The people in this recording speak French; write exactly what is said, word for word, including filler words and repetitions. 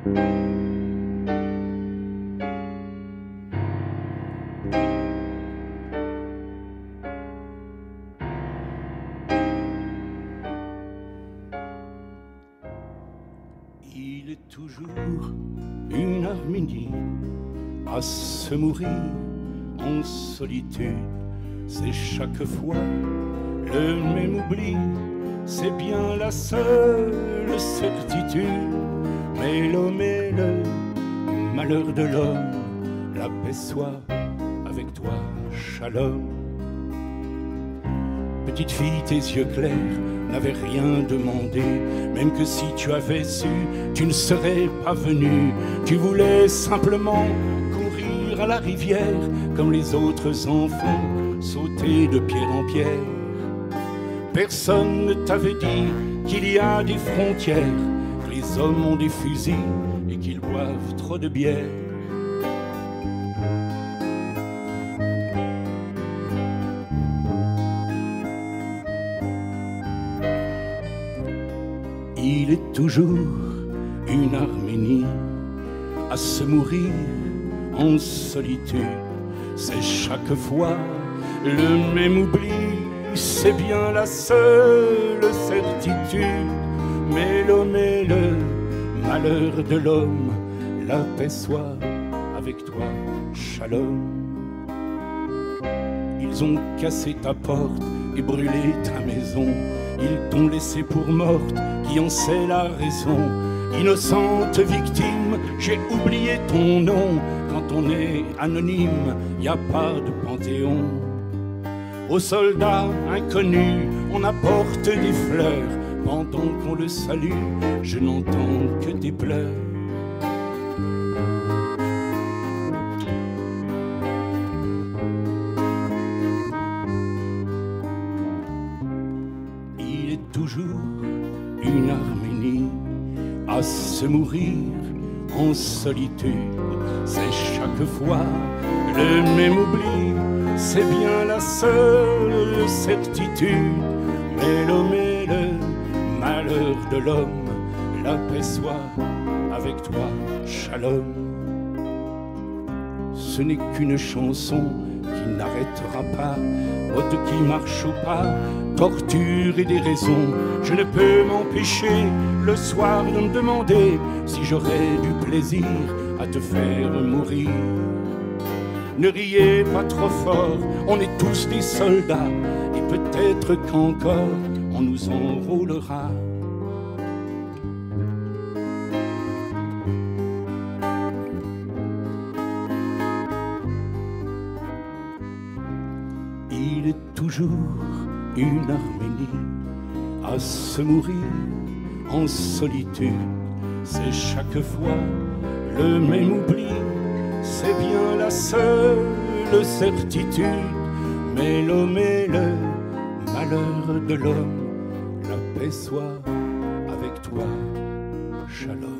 Il est toujours une harmonie à se mourir en solitude. C'est chaque fois le même oubli, c'est bien la seule certitude. Mais l'homme est le malheur de l'homme, la paix soit avec toi, shalom. Petite fille, tes yeux clairs n'avaient rien demandé, même que si tu avais su, tu ne serais pas venue. Tu voulais simplement courir à la rivière, comme les autres enfants, sauter de pierre en pierre. Personne ne t'avait dit qu'il y a des frontières, que les hommes ont des fusils et qu'ils boivent trop de bière. Il est toujours une harmonie à se mourir en solitude. C'est chaque fois le même oubli, c'est bien la seule certitude. Mais l'homme est le malheur de l'homme, la paix soit avec toi, shalom. Ils ont cassé ta porte et brûlé ta maison, ils t'ont laissé pour morte, qui en sait la raison. Innocente victime, j'ai oublié ton nom. Quand on est anonyme, y a pas de panthéon. Aux soldats inconnus, on apporte des fleurs. Pendant qu'on le salue, je n'entends que tes pleurs. Il est toujours une harmonie à se mourir en solitude. C'est chaque fois le même oubli, c'est bien la seule certitude. Mais l'homme est le malheur de l'homme, la paix soit avec toi, shalom. Ce n'est qu'une chanson qui n'arrêtera pas, mots qui marche au pas, torture et des raisons. Je ne peux m'empêcher le soir de me demander si j'aurais du plaisir à te faire mourir. Ne riez pas trop fort, on est tous des soldats, et peut-être qu'encore on nous enrôlera. Il est toujours une harmonie à se mourir en solitude. C'est chaque fois le même oubli, c'est bien la seule certitude. Mais l'homme est le malheur de l'homme, la paix soit avec toi, shalom.